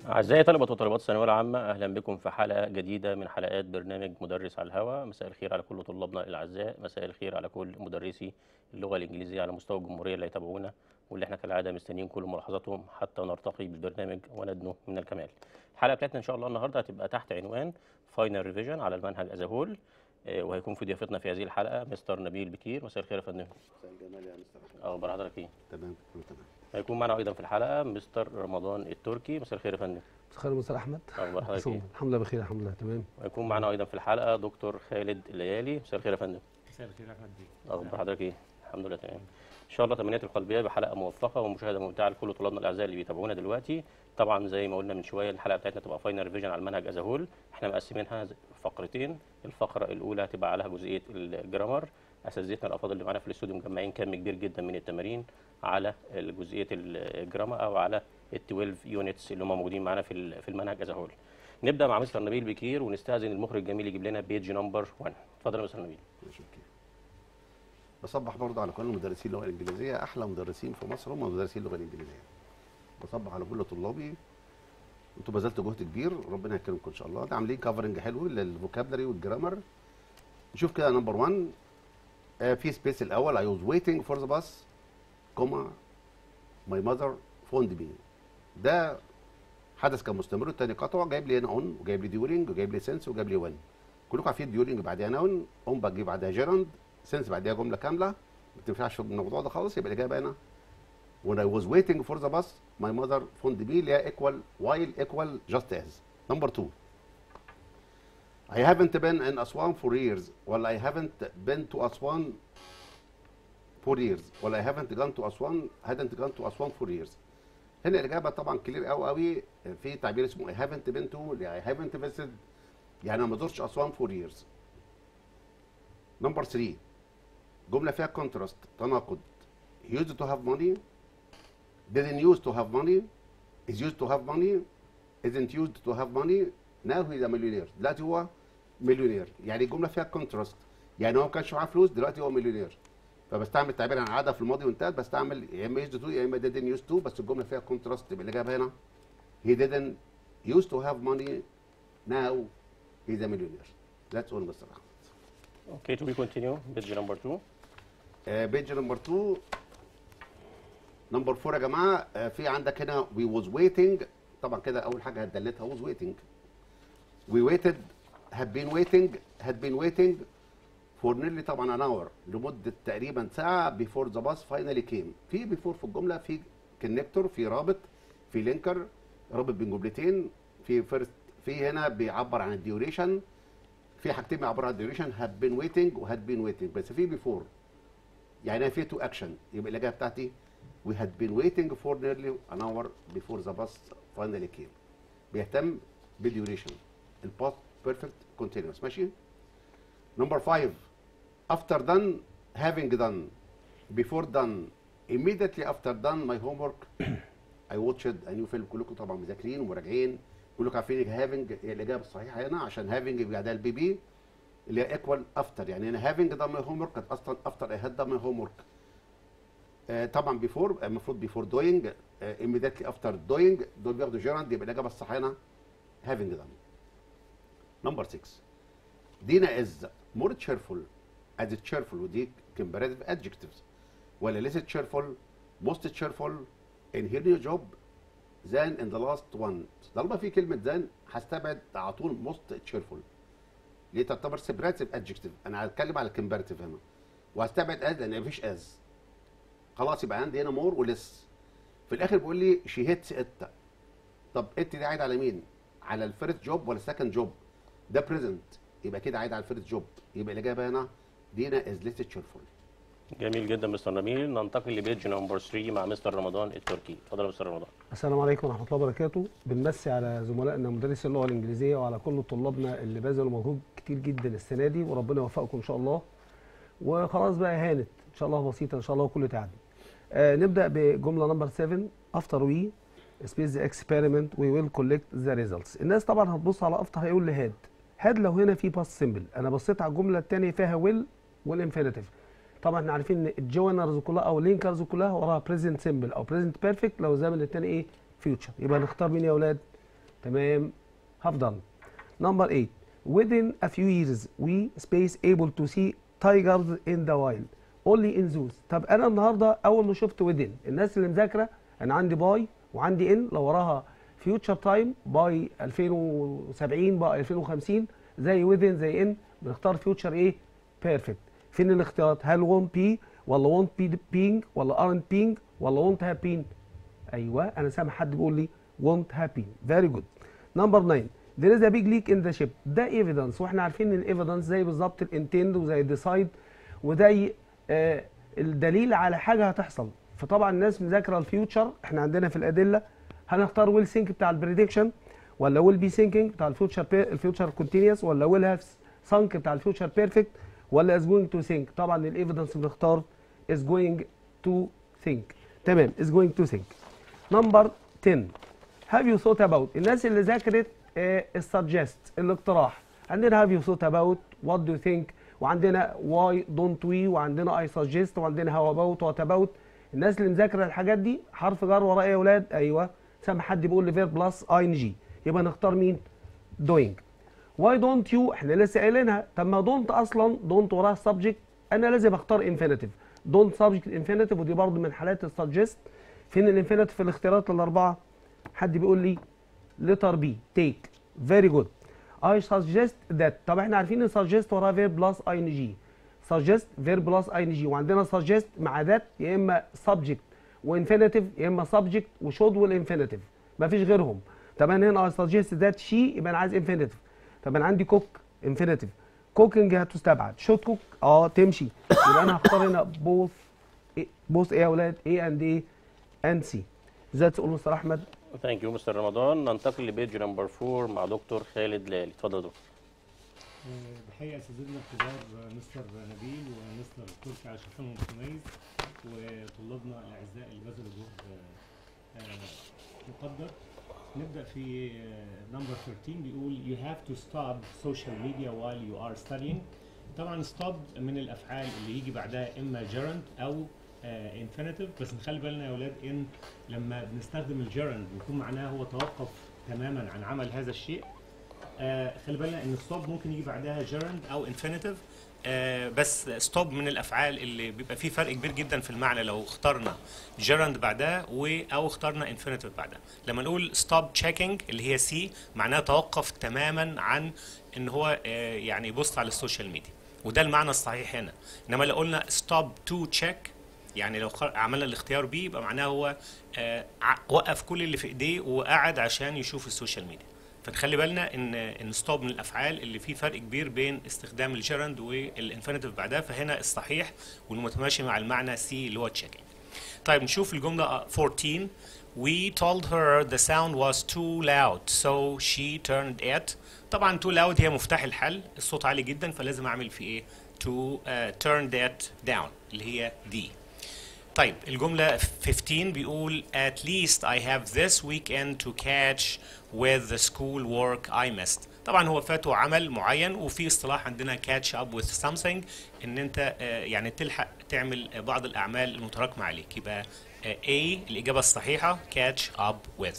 أعزائي طلبة وطالبات الثانوية العامة، أهلا بكم في حلقة جديدة من حلقات برنامج مدرس على الهواء. مساء الخير على كل طلابنا الأعزاء، مساء الخير على كل مدرسي اللغة الإنجليزية على مستوى الجمهورية اللي يتابعونا، واللي احنا كالعادة مستنيين كل ملاحظاتهم حتى نرتقي بالبرنامج وندنو من الكمال. الحلقة بتاعتنا إن شاء الله النهاردة هتبقى تحت عنوان فاينل ريفيجن على المنهج أز هول، وهيكون في ضيافتنا في هذه الحلقة مستر نبيل بكير. مساء الخير يا فندم. مساء الجمال يا مستر احمد. أخبار حضرتك إيه؟ تمام كله تمام. هيكون معنا أيضا في الحلقة مستر رمضان التركي. مساء الخير يا فندم. مساء مستر احمد. أخبار حضرتك إيه؟ الحمد لله بخير، الحمد لله تمام. ويكون معنا ايضا في الحلقه دكتور خالد الليالي. مساء الخير يا فندم. مساء الخير يا احمد بيه. اخبار حضرتك ايه؟ الحمد لله تمام. ان شاء الله تمنياتي القلبيه بحلقه موفقه ومشاهده ممتعه لكل طلابنا الاعزاء اللي بيتابعونا دلوقتي. طبعا زي ما قلنا من شويه الحلقه بتاعتنا تبقى فاينل ريفيجن على المنهج از هول. احنا مقسمينها فقرتين. الفقره الاولى هتبقى عليها جزئيه الجرامر. اساتذتنا الافاضل اللي معانا في الاستوديو مجمعين كم كبير جدا من التمارين على جزئيه الجرامر او على ال 12 يونتس اللي هم موجودين معانا في المنهج از هول. نبدا مع مستر نبيل بكير ونستاذن المخرج الجميل يجيب لنا بيج نمبر 1. اتفضل يا مستر نبيل. ماشي اوكي. بصبح برضه على كل مدرسين اللغه الانجليزيه، احلى مدرسين في مصر هم مدرسين اللغه الانجليزيه. بصبح على كل طلابي، انتوا بذلتوا جهد كبير، ربنا يكرمكم ان شاء الله. ده عاملين كفرنج حلو للفوكابلري والجرامر. نشوف كده نمبر 1. في سبيس الاول I was waiting for the bus كوما my mother phoned me. ده حدث كان مستمر، الثاني قطع، جايب لي هنا اون وجايب لي ديورنج وجايب لي سنس وجايب لي وين. كلكم عارفين ديورنج بعدها نون، اون بجيب بعدها جيرند، سنس بعدها جمله كامله، ما تنفعش في الموضوع ده خالص. يبقى الاجابه هنا when I was waiting for the bus my mother phoned me اللي هي equal while equal just as. نمبر 2 I haven't been in Aswan for years ولا I haven't been to Aswan for years ولا I haven't gone to Aswan hadn't gone to Aswan for years. هنا الاجابه طبعا كلير قوي قوي. في تعبير اسمه I haven't been to اللي I haven't visited، يعني انا ما زرتش اسوان فور ييرز. نمبر 3 جمله فيها كونتراست، تناقض. used to have money didn't used to have money is used to have money isn't used to have money now he's a millionaire. دلوقتي هو مليونير. يعني الجمله فيها كونتراست، يعني هو ما كانش معاه فلوس دلوقتي هو مليونير. فبستعمل تعبير عن عاده في الماضي وانتهت، بستعمل يا اما used to يا اما didn't used to، بس الجمله فيها كونتراست. يبقى الاجابه هنا he didn't used to have money now he's a millionaire. That's all Mr. Ahmed. Okay, to be continue. Page number 2. بيج نمبر 2. نمبر 4 يا جماعه. في عندك هنا we was waiting، طبعا كده اول حاجه هتدلتها was waiting. we waited had been waiting had been waiting for nearly طبعا an hour، لمده تقريبا ساعه before the bus finally came. في before في الجمله، في كونكتور، في رابط، في لينكر، رابط بين جملتين، في فيرست، في هنا بيعبر عن الديوريشن. في حاجتين بيعبروا عن الديوريشن، هاد بين ويتنج وهاد بين ويتنج، بس في بيفور، يعني في تو اكشن. يبقى الاجابه بتاعتي وي هاد بين ويتنج فور نيرلي ان اور بيفور ذا باص فاينلي كيم. بيهتم بالديوريشن، الباست بيرفكت كونتينوس. ماشي. نمبر 5 after done having done before done immediately after done my homework I watched a new film. كلكم طبعا مذاكرين ومراجعين، كلكم عارفين هافينج هي الاجابه الصحيحه هنا، عشان هافينج بعدها البي بي اللي هي ايكوال افتر. يعني هنا هافينج ده ماي هوم ورك، كانت اصلا افتر اي هاد ده ماي هوم ورك. طبعا بيفور المفروض بيفور دوينج، immediately افتر دوينج، دول بياخدوا جيراند. يبقى الاجابه الصحيحه هنا هافينج ده. نمبر 6 دينا از مور تشيرفول از تشيرفول، ودي كومباريتيف ادجكتيفز، ولا ليس تشيرفول موست تشيرفول in her new job than in the last one. طالما في كلمه than هستبعد على طول most cheerful، ليه تعتبر separative adjective. انا هتكلم على comparative هنا، وهستبعد as لان مفيش as. خلاص يبقى عندي هنا more ولس. في الاخر بيقول لي she hates it. طب it دي عايد على مين؟ على الفيرست جوب ولا السكند جوب؟ ده present، يبقى كده عايد على الفيرست جوب. يبقى الاجابه هنا دينا is less cheerful. جميل جدا مستر نبيل. ننتقل لبيج نمبر 3 مع مستر رمضان التركي. اتفضل يا مستر رمضان. السلام عليكم ورحمه الله وبركاته. بنمسي على زملائنا مدرسي اللغه الانجليزيه وعلى كل طلابنا اللي بذلوا مجهود كتير جدا السنه دي، وربنا يوفقكم ان شاء الله. وخلاص بقى هانت ان شاء الله، بسيطه ان شاء الله وكله تعدي. نبدا بجمله نمبر 7 after we space the experiment we will collect the results. الناس طبعا هتبص على after هيقول لي هاد لو هنا في باست سيمبل. انا بصيت على الجمله الثانيه فيها will والانفينيتيف. طبعا احنا عارفين ان الجوينرز كلها او اللينكرز كلها وراها بريزنت سيمبل او بريزنت بيرفكت لو الزمن الثاني ايه فيوتشر. يبقى نختار مين يا اولاد؟ تمام، هفضل. نمبر 8 within a few years we space able to see tigers in the wild only in zoos. طب انا النهارده اول ما شفت within، الناس اللي مذاكره انا عندي باي وعندي ان لو وراها فيوتشر تايم باي 2070 باي 2050 زي within زي ان بنختار فيوتشر ايه؟ بيرفكت. فين الاختيارات؟ هل won't be ولا won't be being ولا aren't being ولا won't have been؟ ايوه انا سامع حد بيقول لي won't have been. فيري جود. نمبر 9 there is a big leak in the ship. ده ايفيدنس، واحنا عارفين ان الايفيدنس زي بالظبط الانتند وزي الديسايد وزي الدليل على حاجه هتحصل. فطبعا الناس مذاكره الفيوتشر، احنا عندنا في الادله هنختار ويل سينك بتاع البريدكشن ولا ويل بي سينكينج بتاع الفيوتشر كونتينيوس ولا ويل هاف سانك بتاع الفيوتشر بيرفكت ولا از جوينج تو سينك. طبعا الايفيدنس بنختار از جوينج تو ثينك. تمام، از جوينج تو ثينك. نمبر 10 هاف يو ثوت اباوت. الناس اللي ذاكرت السجست الاقتراح عندنا هاف يو ثوت اباوت وات دو ثينك وعندنا واي دونت وي وعندنا اي سجست وعندنا هاو اباوت وات اباوت. الناس اللي مذاكره الحاجات دي حرف جر وراه ايه يا اولاد؟ ايوه سامع حد بيقول لي فيرب بلس اي ان جي، يبقى نختار مين؟ دوينج. واي دونت يو احنا لسه قايلينها. طب ما دونت اصلا دونت وراها سبجكت، انا لازم اختار انفينيتيف. دونت سبجكت انفينيتيف ودي برضه من حالات السجست. فين الانفينيتيف في الاختيارات الاربعه؟ حد بيقول لي لتر بي تيك. فيري جود. اي سجست ذات. طب احنا عارفين ان سجست وراها فيرب بلس اي ان جي. سجست فيرب بلس اي ان جي، وعندنا سجست مع ذات يا اما سبجكت وانفينيتيف يا اما سبجكت وشود والانفينيتيف، مفيش غيرهم. طب انا هنا اي سجست ذات شي يبقى انا عايز انفينيتيف. طب انا عندي كوك انفينيتيف، كوكينج هتستبعد، شوت كوك تمشي، يبقى انا هختار هنا بوث ايه يا اولاد؟ ايه اند ايه اند سي. ازاي تقول مستر احمد؟ ثانك يو مستر رمضان. ننتقل لبيج نمبر 4 مع دكتور خالد لالي. اتفضل يا دكتور. بحقيقة اساتذتنا الكبار مستر نبيل ومستر تركي على شرحهم المتميز، وطلابنا الاعزاء اللي بذلوا جهد مقدر. نبدا في نمبر 13 بيقول you have to stop social media while you are studying. طبعا stop من الافعال اللي يجي بعدها اما gerund او infinitive، بس نخلي بالنا يا اولاد ان لما بنستخدم الجيرند بيكون معناها هو توقف تماما عن عمل هذا الشيء. خلي بالنا ان stop ممكن يجي بعدها gerund او infinitive، بس stop من الافعال اللي بيبقى فيه فرق كبير جدا في المعنى لو اخترنا gerund بعدها او اخترنا infinitive بعدها. لما نقول stop checking اللي هي سي معناها توقف تماما عن ان هو يعني يبص على السوشيال ميديا، وده المعنى الصحيح هنا. انما لو قلنا stop to check يعني لو عملنا الاختيار بي يبقى معناه هو وقف كل اللي في ايديه وقعد عشان يشوف السوشيال ميديا. فنخلي بالنا ان ستوب من الافعال اللي فيه فرق كبير بين استخدام الجيرند والانفينيتيف بعدها، فهنا الصحيح والمتماشي مع المعنى سي اللي هو تشيكينج. طيب نشوف الجمله 14. We told her the sound was too loud so she turned it. طبعا too loud هي مفتاح الحل، الصوت عالي جدا فلازم اعمل فيه ايه؟ to turn that down اللي هي دي. طيب الجملة 15 بيقول at least I have this weekend to catch with the school work I missed. طبعا هو فاته عمل معين، وفي اصطلاح عندنا catch up with something ان انت يعني تلحق تعمل بعض الاعمال المتراكمة عليك. يبقى A الإجابة الصحيحة catch up with.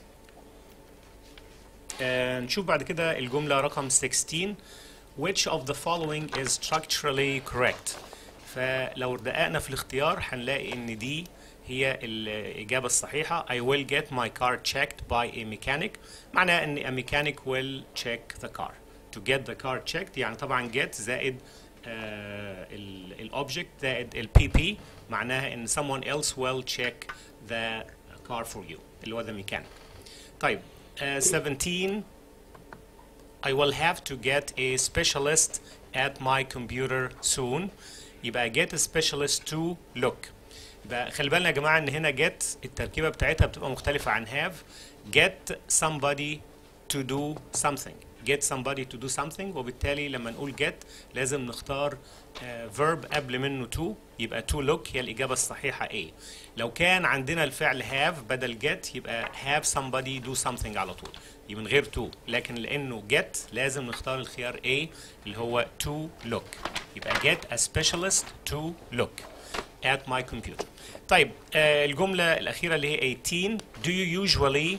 نشوف بعد كده الجملة رقم 16. Which of the following is structurally correct؟ فلو دققنا في الاختيار هنلاقي ان دي هي الإجابة الصحيحة. I will get my car checked by a mechanic. معناها ان a mechanic will check the car. To get the car checked يعني طبعا get زائد الأوبجكت زائد ال PP معناها ان someone else will check the car for you اللي هو the mechanic. طيب 17. I will have to get a specialist at my computer soon. يبقى get a specialist to look. يبقى خلي بالنا يا جماعه ان هنا get التركيبه بتاعتها بتبقى مختلفه عن have. get somebody to do something. get somebody to do something، وبالتالي لما نقول get لازم نختار verb قبل منه to، يبقى to look هي الإجابة الصحيحة A. لو كان عندنا الفعل have بدل get يبقى have somebody do something على طول، يبقى من غير to، لكن لأنه get لازم نختار الخيار A اللي هو to look. يبقى get a specialist to look at my computer. طيب الجملة الأخيرة اللي هي 18. Do you usually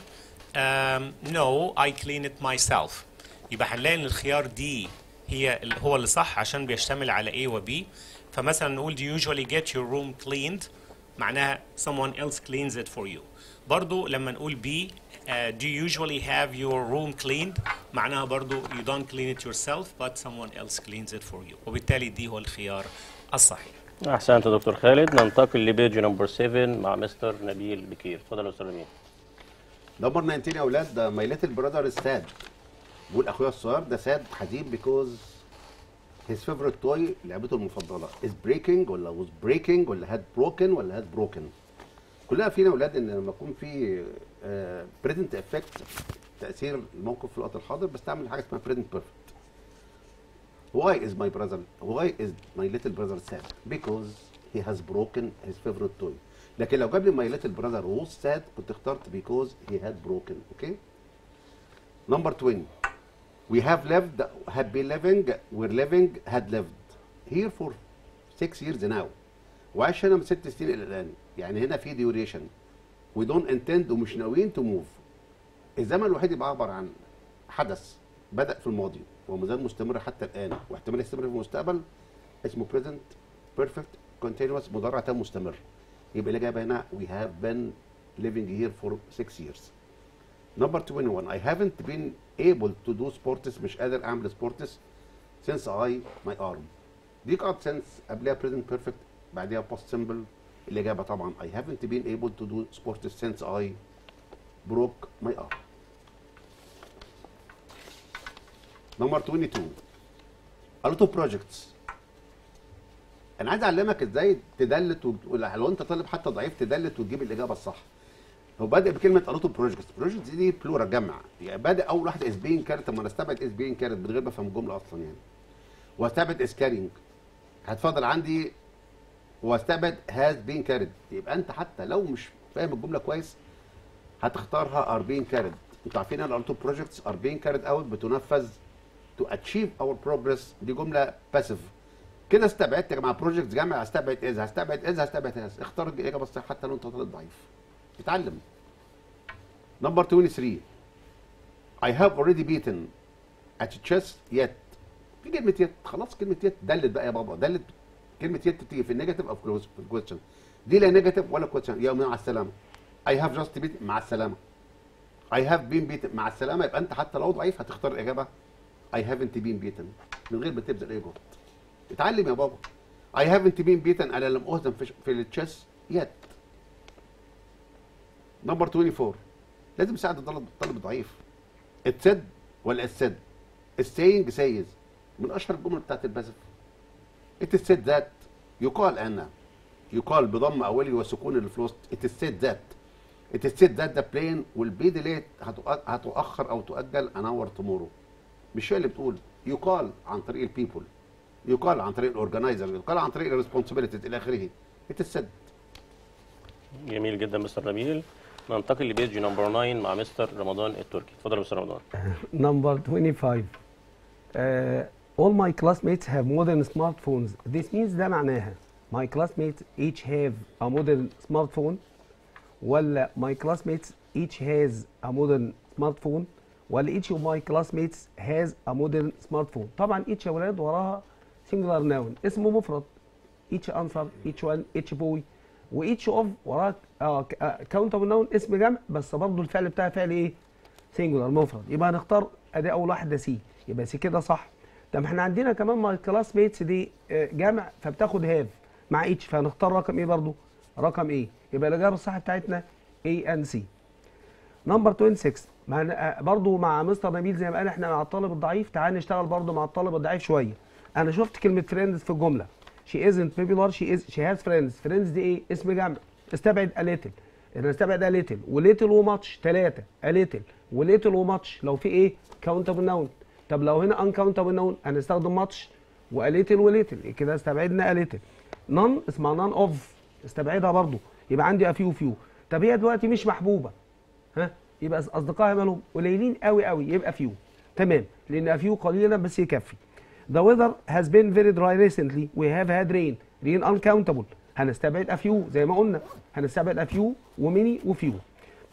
No, I clean it myself. يبقى هنلاقي ان الخيار دي هو اللي صح عشان بيشتمل على A و B. فمثلا نقول do you usually get your room cleaned معناها someone else cleans it for you. برضو لما نقول B do you usually have your room cleaned معناها برضو you don't clean it yourself but someone else cleans it for you. وبالتالي دي هو الخيار الصحيح. احسنت يا دكتور خالد. ننتقل لبيج نمبر 7 مع مستر نبيل بكير. اتفضل يا استاذ نبيل. نمبر 19 يا اولاد، ماي ليتل براذر از ساد. بقول اخويا الصغير ده ساد حزين بيكوز هيز فيفورت توي لعبته المفضله از بريكنج ولا واز بريكنج ولا هاد بروكن ولا هاد بروكن. كلنا فينا يا اولاد ان لما يكون في بريزنت افكت تاثير الموقف في الوقت الحاضر بستعمل حاجه اسمها بريزنت بيرفكت. Why is my little brother sad? Because he has broken his favorite toy. لكن لو جاب لي my little brother was sad كنت اخترت because he had broken. Okay? Number 20. We have been living, we're living, had lived here for 6 years now. وعايش هنا من 6 سنين الى الان. يعني هنا في duration. We don't intend ومش ناويين to move. الزمن الوحيد يبقى عبارة عن حدث بدأ في الماضي وما زال مستمر حتى الآن واحتمال يستمر في المستقبل اسمه present perfect continuous مضارع تام مستمر. يبقى الإجابة هنا we have been living here for 6 years. Number 21. I haven't been able to do sports مش قادر أعمل sports since my arm. دي قاعدة since قبلها present perfect بعدها past simple. الإجابة طبعا I haven't been able to do sports since I broke my arm. Number 22. A lot of projects. انا عايز اعلمك ازاي تدلت لو انت طالب حتى ضعيف تدلت وتجيب الاجابه الصح. هو بادئ بكلمه a lot of projects. projects دي بلورال جمع، يعني بادئ اول واحده is being carried. طب ما انا استبعد is being carried من غير ما افهم الجمله اصلا يعني. واستبعد is carrying. هتفضل عندي واستبعد has been carried. يبقى انت حتى لو مش فاهم الجمله كويس هتختارها are being carried. انتوا عارفين ان a lot of projects are being carried out بتنفذ to achieve our progress. دي جمله باسيف. كده استبعدت يا جماعه بروجكتس جمع. هستبعد از. اختار الاجابه الصحيحه حتى لو انت طالب ضعيف. اتعلم. نمبر 23. I have already beaten at chess yet. في كلمه يت. خلاص كلمه يت دلت بقى يا بابا. دلت كلمه يت بتيجي في النيجاتيف او في الكويستشن. دي لا نيجاتيف ولا كويستشن. يا مع السلامه. I have just beaten مع السلامه. I have been beaten مع السلامه. يبقى انت حتى لو ضعيف هتختار الاجابه I haven't been beaten من غير ما تبذل اي جهد. اتعلم يا بابا. I haven't been beaten انا لم اهزم في التشيس yet. نمبر 24. لازم تساعد الطالب الضعيف. It said ولا it said. السينج says من اشهر الجمل بتاعت الباسف. It is said that يقال ان يقال بضم اولي وسكون اللي في الوسط. It is said that the plane will be delayed هتؤخر او تؤجل an hour tomorrow. مش هي اللي بتقول. يقال عن طريق البيبول، يقال عن طريق الاورجنايزر، يقال عن طريق الريسبونسبيلتيز الى اخره. اتسد. جميل جدا مستر نبيل. ننتقل لبيج نمبر 9 مع مستر رمضان التركي. اتفضل يا مستر رمضان. Number 25. All my classmates have modern smartphones. This means ده معناها my classmates each have a modern smartphone ولا my classmates each has a modern smartphone ولا each of my classmates has a modern smartphone. طبعا each يا ولاد وراها singular noun اسمه مفرد. each answer, each one, each boy و each of وراها countable noun اسم جمع بس برضه الفعل بتاعها فعل ايه؟ singular مفرد. يبقى هنختار ادي اول واحده سي. يبقى سي كده صح. طب احنا عندنا كمان my classmates دي جمع فبتاخد have مع each فهنختار رقم ايه برضه؟ رقم ايه؟ يبقى الاجابه الصح بتاعتنا A and C. نمبر 26 برضه مع مستر نبيل زي ما قال احنا مع الطالب الضعيف. تعال نشتغل برضه مع الطالب الضعيف شويه. انا شفت كلمه فريندز في الجمله. she isn't popular she has friends. friends دي ايه؟ اسم جمع. استبعد a little. انا استبعد a little وليتل وماتش 3 a little وليتل وماتش لو في ايه؟ countable noun. طب لو هنا uncountable noun هنستخدم ماتش و a little وليتل كده استبعدنا a little. none اسمها none of استبعدها برضه. يبقى عندي a few. طب هي دلوقتي مش محبوبه. ها؟ يبقى اصدقائها مالهم قليلين قوي يبقى فيو. تمام لان فيو قليلا بس يكفي. The weather has been very dry recently. We have had rain. rain uncountable. هنستبعد a few زي ما قلنا. هنستبعد a few وميني وفيو. طيب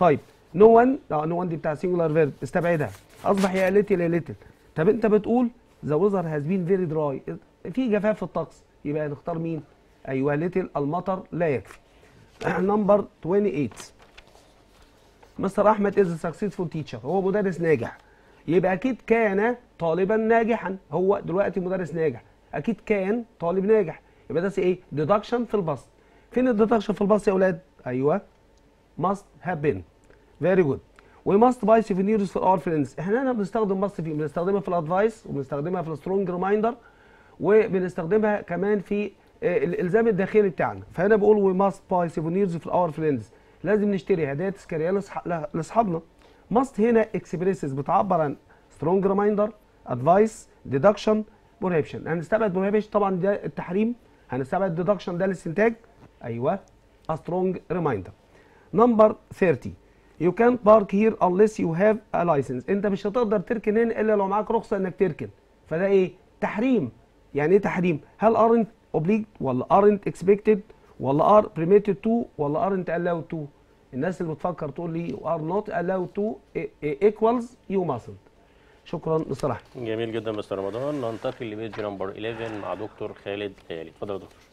نو 1 نو 1 دي بتاع سنجولار فيرب استبعدها، اصبح يا ليتل يا ليتل. طب انت بتقول ذا ويذر هاز بين فيري دراي، في جفاف في الطقس، يبقى نختار مين؟ ايوه ليتل، المطر لا يكفي. نمبر 28 مستر احمد از سكسسفول تيتشر، هو مدرس ناجح، يبقى اكيد كان طالبا ناجحا، هو دلوقتي مدرس ناجح، اكيد كان طالب ناجح، يبقى ده ايه؟ ديدكشن في البسط. فين الديدكشن في البسط يا اولاد؟ ايوه must have been. very good. we must buy souvenirs for our friends. احنا هنا بنستخدم must في، بنستخدمها في الادفايس، وبنستخدمها في السترونج ريمايندر، وبنستخدمها كمان في الالزام الداخلي بتاعنا. فهنا بقول we must buy souvenirs for our friends، لازم نشتري هدايا تذكاريه لاصحابنا. must هنا expresses بتعبر عن strong reminder، advice، deduction، prohibition. هنستبعد prohibition طبعا ده التحريم، هنستبعد deduction ده الاستنتاج. ايوه a strong reminder. نمبر 30 you can't park here unless you have a license. انت مش هتقدر تركن هنا الا لو معاك رخصه انك تركن، فده ايه؟ تحريم. يعني ايه تحريم؟ هل aren't obliged ولا aren't expected ولا are permitted to ولا aren't allowed to؟ الناس اللي بتفكر تقول لي are not allowed to equals you mustn't. شكرا مستر احمد. جميل جدا مستر رمضان. ننتقل لبيج نمبر 11 مع دكتور خالد ليالي. اتفضل يا دكتور.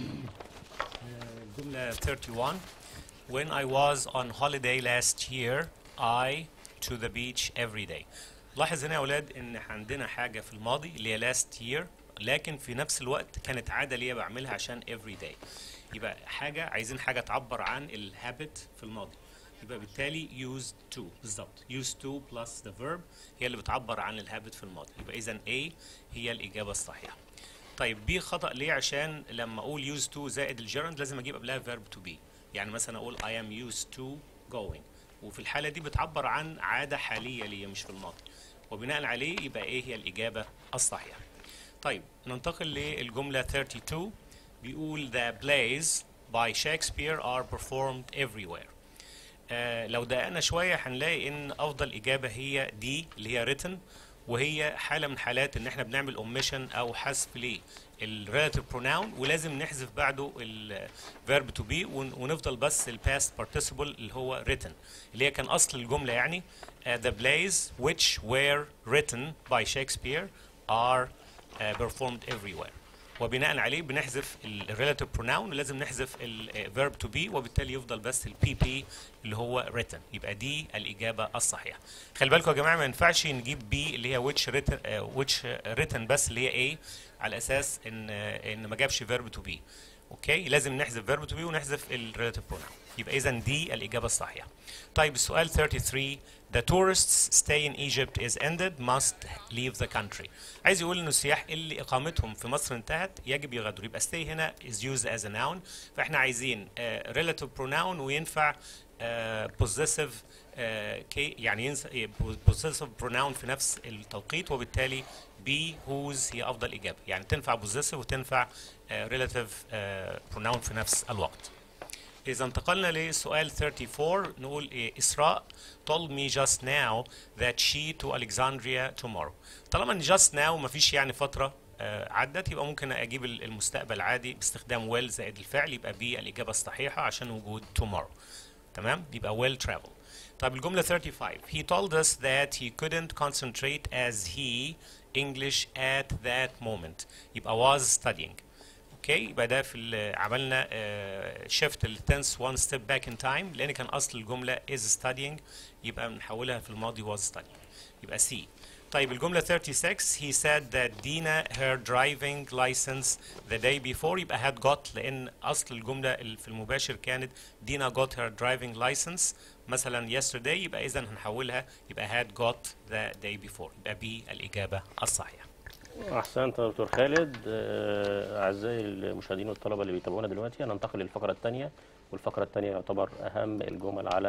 جملة 31 When I was on holiday last year I to the beach every day. لاحظ هنا يا اولاد ان عندنا حاجة في الماضي اللي هي last year، لكن في نفس الوقت كانت عادة ليا بعملها عشان every day. يبقى حاجة عايزين حاجة تعبر عن الهابت في الماضي، يبقى بالتالي used to بالظبط. used to plus the verb هي اللي بتعبر عن الهابت في الماضي، يبقى إذا A هي الإجابة الصحيحة. طيب B خطأ ليه؟ عشان لما أقول used to زائد الجيرند لازم أجيب قبلها verb to be. يعني مثلا أقول I am used to going، وفي الحالة دي بتعبر عن عادة حالية ليا مش في الماضي، وبناء عليه يبقى إيه هي الإجابة الصحيحة. طيب ننتقل للجملة 32 بيقول the plays by Shakespeare are performed everywhere. لو دققنا شوية هنلاقي ان افضل اجابة هي دي اللي هي written، وهي حالة من حالات ان احنا بنعمل omission او حذف للrelative pronoun، ولازم نحذف بعده الverb to be ونفضل بس الpast participle اللي هو written اللي هي كان اصل الجملة. يعني the plays which were written by Shakespeare are performed everywhere، وبناء عليه بنحذف الريلاتيف بروناون ولازم نحذف الفيرب تو بي، وبالتالي يفضل بس البي بي اللي هو written. يبقى دي الاجابه الصحيحه. خلي بالكم يا جماعه ما ينفعش نجيب بي اللي هي which written بس اللي هي ايه على اساس ان ما جابش فيرب تو بي. اوكي، لازم نحذف فيرب تو بي ونحذف الريلاتيف بروناون، يبقى اذا دي الاجابه الصحيحه. طيب السؤال 33 The tourists stay in Egypt is ended must leave the country. عايز يقول ان السياح اللي اقامتهم في مصر انتهت يجب يغادروا، يبقى stay هنا is used as a noun، فاحنا عايزين relative pronoun وينفع possessive يعني possessive pronoun في نفس التوقيت، وبالتالي be whose هي افضل اجابه، يعني تنفع possessive وتنفع relative pronoun في نفس الوقت. إذا انتقلنا لسؤال 34 نقول إيه؟ إسراء told me just now that she to Alexandria tomorrow. طالما إن just now مفيش يعني فترة عدت، يبقى ممكن أجيب المستقبل عادي باستخدام will زائد الفعل، يبقى B الإجابة الصحيحة عشان وجود tomorrow. تمام؟ يبقى will travel. طيب الجملة 35 he told us that he couldn't concentrate as he English at that moment، يبقى was studying. اوكي، يبقى ده في عملنا شيفت للتنس one step back in time، لان كان اصل الجمله is studying، يبقى بنحولها في الماضي was studying، يبقى C. طيب الجمله 36 he said that Dina her driving license the day before، يبقى had got، لان اصل الجمله في المباشر كانت Dina got her driving license مثلا yesterday، يبقى اذا هنحولها يبقى had got the day before، يبقى B الاجابه الصحيحه. احسنت يا دكتور خالد. اعزائي المشاهدين والطلبه اللي بيتابعونا دلوقتي هننتقل للفقره الثانيه، والفقره الثانيه يعتبر اهم الجمل على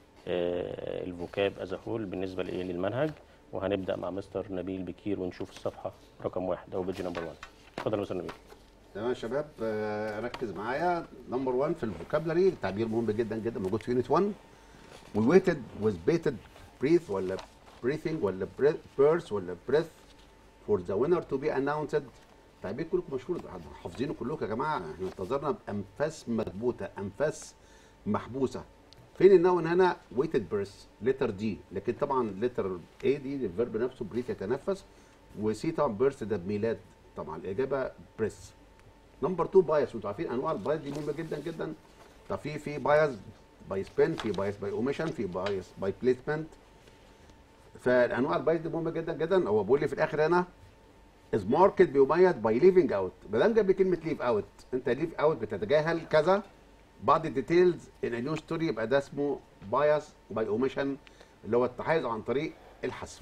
الفوكاب از هول بالنسبه للمنهج، وهنبدا مع مستر نبيل بكير ونشوف الصفحه رقم 1 او بيج نمبر 1. اتفضل يا مستر نبيل. تمام يا شباب، ركز معايا. نمبر 1 في الفوكابلري تعبير مهم جدا جدا موجود في يونت 1. we waited with bated breath ولا breathing ولا birth ولا breath for the winner to be announced. تعبير كلكم مشهور حافظينه كلكم يا جماعه. احنا انتظرنا بانفاس مكبوته، انفاس محبوسه. فين النون هنا؟ ويتد بيرث لتر دي، لكن طبعا لتر اي دي الفيرب نفسه بريث يتنفس، وسي طبعا بيرث ده بميلاد. طبعا الاجابه بريث. نمبر 2 بايس. انتوا عارفين انواع البايس دي مهمه جدا جدا. طب في بايس باي سبين، في بايس باي اوميشن، في بايس باي بليسمنت. فالانواع البايس دي مهمه جدا جدا. هو بيقول لي في الاخر هنا از ماركت بيميز باي ليفنج اوت. ما دام جاب لي كلمه ليف اوت، انت ليف اوت بتتجاهل كذا بعض الديتيلز ان نيو ستوري، يبقى ده اسمه بايس باي اوميشن، اللي هو التحيز عن طريق الحذف.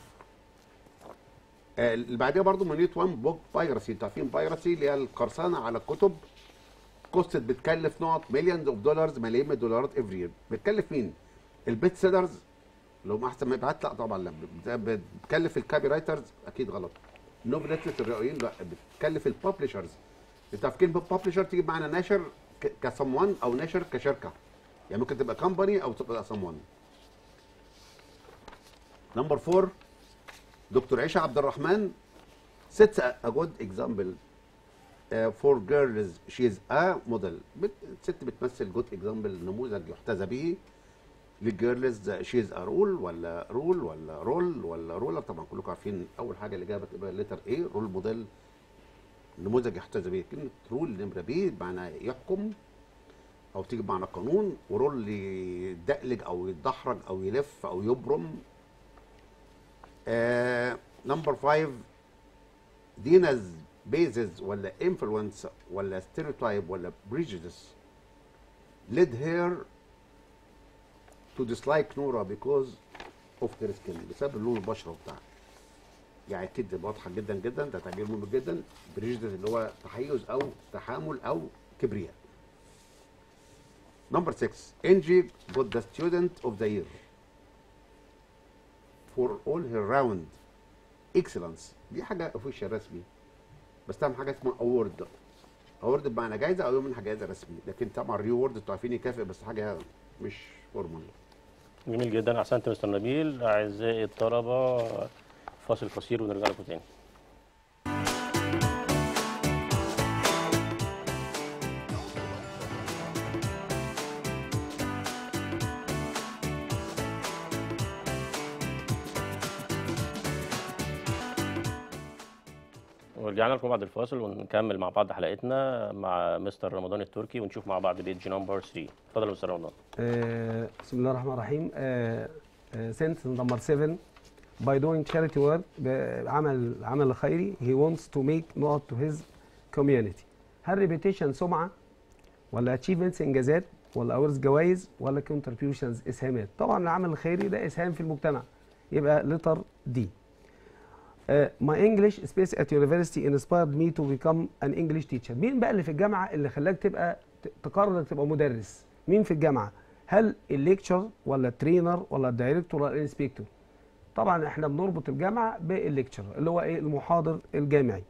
اللي بعديها برضو من يوت 1 بوك بايرسي. انتوا عارفين بايرسي اللي هي القرصنه على الكتب. كوست بتكلف نقط مليونز اوف دولارز، ملايين من الدولارات افري يير. بتكلف مين؟ البيت سيلرز اللي هم احسن مبيعات؟ لا طبعا لا. بتكلف الكابي رايترز؟ اكيد غلط. نوفلتس الرائعين؟ لا. بتكلف الببلشرز. انت عارف كلمه ببلشر تيجي معنى ناشر كسموان او ناشر كشركه، يعني ممكن تبقى كمباني او تبقى سموان. نمبر 4 دكتور عيشه عبد الرحمن sets a good example for girls. she is a model. ست بتمثل جود اكزامبل، نموذج يحتذى به للجيرلز. she is a role ولا رول ولا رول ولا رولر؟ طبعا كلكم عارفين اول حاجه الاجابه تبقى لتر ايه، رول موديل، نموذج يحتذى به. كلمه رول نمره بي بمعنى يحكم او تيجي بمعنى قانون، ورول يدقلج او يتدحرج او يلف او يبرم. نمبر 5 ديناز بيزز ولا انفلونس ولا ستيريوتايب ولا بريجيدس led her to dislike نورا because of their skin، بسبب لون البشره بتاعها. يعني كده واضحه جدا جدا، ده تعبير مهم جدا. بريجيدس اللي هو تحيز او تحامل او كبرياء. نمبر 6 انجي got the student of the year for all her round excellence. دي حاجه اوفيشال رسمي، بس تعمل حاجه اسمها اوورد. اوورد بمعنى جايزه او يوم منها جايزه رسمي، لكن طبعا ريورد انتوا عارفين يكافئ، بس حاجه مش فورمال. جميل جدا، احسنت مستر نبيل. اعزائي الطلبه فاصل قصير ونرجع لكم تاني. ورجعنا لكم بعد الفاصل ونكمل مع بعض حلقتنا مع مستر رمضان التركي، ونشوف مع بعض بيج نمبر 3. اتفضل يا مستر رمضان. بسم الله الرحمن الرحيم. سنتنس نمبر 7 by doing charity work، عمل خيري. he wants to make نقط to his community. هل reputation سمعة ولا achievements انجازات ولا awards جوائز ولا contributions اسهامات؟ طبعا العمل الخيري ده اسهام في المجتمع، يبقى letter D. my English space at university inspired me to become an English teacher. مين بقى اللي في الجامعة اللي خلاك تبقى تقرر انك تبقى مدرس؟ مين في الجامعة؟ هل الليكتشر ولا الترينر ولا الدايركتور ولا الانسبكتور؟ طبعا احنا بنربط الجامعة بالليكتشر اللي هو ايه؟ المحاضر الجامعي.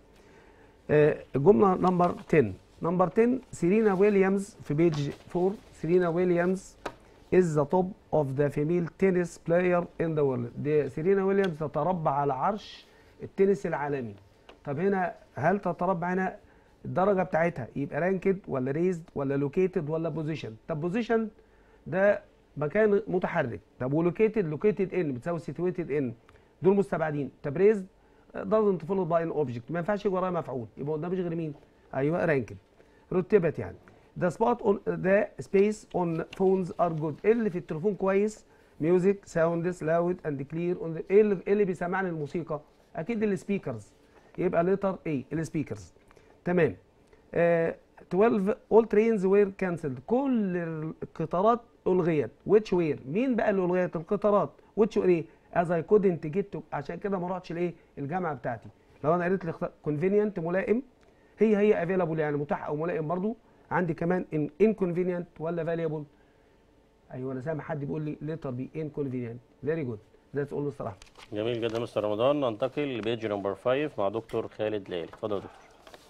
الجملة نمبر 10. نمبر 10 سيرينا ويليامز في بيج 4. سيرينا ويليامز is the top of the female tennis player in the world. دي سيرينا ويليامز تتربع على عرش التنس العالمي. طب هنا هل تتربع هنا الدرجة بتاعتها يبقى رانكد ولا ريزد ولا لوكيتد ولا بوزيشن؟ طب بوزيشن ده مكان متحرك، طب ولوكيتد ان بتساوي سيتويتد ان، دول مستبعدين. طب ريزد doesn't follow by an object، ما ينفعش يجي وراها مفعول، يبقى قدام مش غير مين؟ ايوه رانكد، رتبت يعني. The spot on the space on phones are good. ايه اللي في التليفون كويس؟ music sounds loud and clear on the. ايه اللي بيسمعني الموسيقى؟ اكيد السبيكرز، يبقى لتر ايه السبيكرز. تمام. 12 all trains were cancelled. كل القطارات الغيت. which were مين بقى اللي الغيت؟ القطارات. which were ايه؟ as I couldn't get to. عشان كده ما رحتش لايه؟ الجامعه بتاعتي. لو انا قريت convenient ملائم، هي available يعني متاح او ملائم برضو. عندي كمان inconvenient ولا valuable. ايوه انا سامع حد بيقول لي لتر بي inconvenient. very good. ده تقول له الصراحه. جميل جدا مستر رمضان. ننتقل لبيج نمبر 5 مع دكتور خالد ليلي. اتفضل يا دكتور.